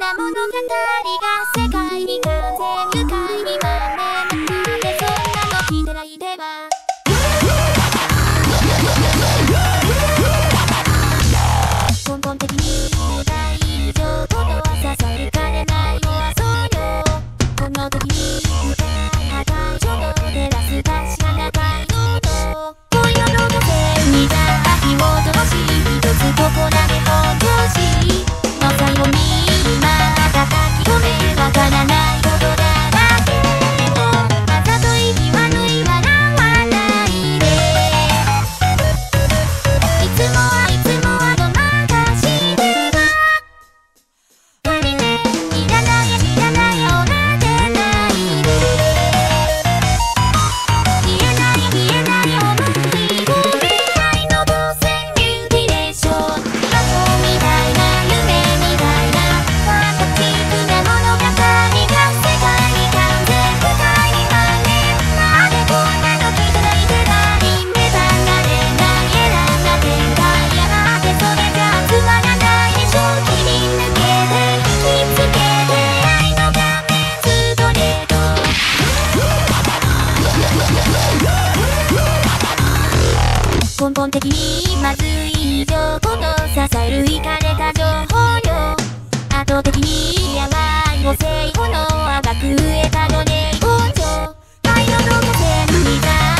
な物語が世界に完全愉快にまめなでそんなの聞いてないでは根本的に大丈夫の支えかれないのはそうよこの時に破壊所の照らす出し穴がいのと恋の路線にじゃあ火を通し一つここだけ本調子の最後に今叩き込めわからないことだらけどあざとい気悪い笑わないでいつもはいつもはごまかしては無理ねいらない知らないをなでないで言えない言えない思いを未来の防戦ミューティレーションバカみたいな夢みたいなファンタチックな物語が世界に完全不快にまねなんでこんなの聞いてないでない目離れない選んだ展開やがてそれじゃつまらないでしょ切り抜けて引きつけて愛の画面ストレート根本的にまずい情報の支えるイカれた情報よ圧倒的にやばい母性炎を甘く得たのね根性愛のどこ線にじゃ